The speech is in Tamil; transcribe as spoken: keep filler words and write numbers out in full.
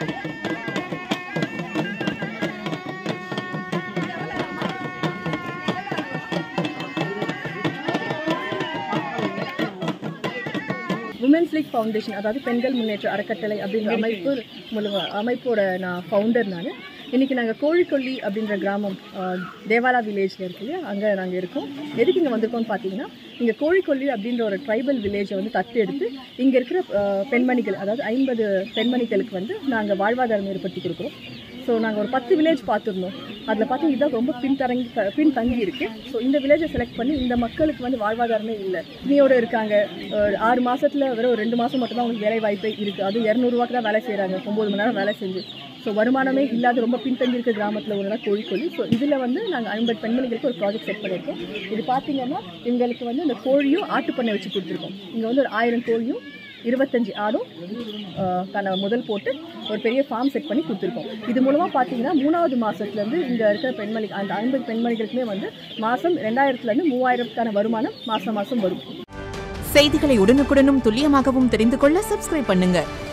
உமன்ஸ் லீக் ஃபவுண்டேஷன், அதாவது பெண்கள் முன்னேற்ற அறக்கட்டளை அப்படின்ற அமைப்பு மூலமாக அமைப்போட நான் ஃபவுண்டர் நான். இன்றைக்கி நாங்கள் கோழிக்கொல்லி அப்படின்ற கிராமம் தேவாலா வில்லேஜில் இருக்கு இல்லையா, அங்கே நாங்கள் இருக்கோம். எதுக்கு இங்கே வந்திருக்கோம்னு பார்த்தீங்கன்னா, இங்கே கோழிக்கொல்லி அப்படின்ற ஒரு ட்ரைபல் வில்லேஜை வந்து தத்து எடுத்து இங்கே இருக்கிற பெண்மணிகள், அதாவது ஐம்பது பெண்மணிகளுக்கு வந்து நாங்கள் வாழ்வாதாரம் ஏற்படுத்தி கொடுக்குறோம். ஸோ நாங்கள் ஒரு பத்து வில்லேஜ் பார்த்துருந்தோம். அதில் பார்த்தீங்கன்னா இதுதான் ரொம்ப பின்தங்கி பின் தங்கி இருக்குது. ஸோ இந்த வில்லேஜை செலக்ட் பண்ணி இந்த மக்களுக்கு வந்து வாழ்வாதாரமே இல்லை, இனியோடு இருக்காங்க. ஆறு மாதத்தில் வெறும் ஒரு ரெண்டு மாதம் மட்டும்தான் அவங்களுக்கு வேலை வாய்ப்பே இருக்குது. அது இரநூறுவாக்கு தான் வேலை செய்கிறாங்க, ஒம்பது மணி நேரம் வேலை செஞ்சு. ஸோ வருமானமே இல்லாத ரொம்ப பின்தங்கி இருக்கிற கிராமத்தில் ஒன்று தான் கோழிக்கொல்லி. ஸோ இதில் வந்து நாங்கள் ஐம்பது பெண்மணிகளுக்கு ஒரு ப்ராஜெக்ட் செட் பண்ணியிருக்கோம். இது பார்த்திங்கன்னா எங்களுக்கு வந்து இந்த கோழியும் ஆட்டு பண்ணை வச்சு கொடுத்துருக்கோம். இங்கே வந்து ஒரு ஆயிரம் கோழியும் இருபத்தஞ்சி ஆடும் தன்னை முதல் போட்டு ஒரு பெரிய ஃபார்ம் செட் பண்ணி கொடுத்துருக்கோம். இது மூலமாக பார்த்தீங்கன்னா மூணாவது மாதத்துலேருந்து இங்கே இருக்கிற பெண்மணி அந்த ஐம்பது பெண்மணிகளுக்குமே வந்து மாதம் ரெண்டாயிரத்துலேருந்து மூவாயிரத்துக்கான வருமானம் மாதம் மாதம் வரும். செய்திகளை உடனுக்குடனும் துல்லியமாகவும் தெரிந்து கொள்ள சப்ஸ்கிரைப் பண்ணுங்கள்.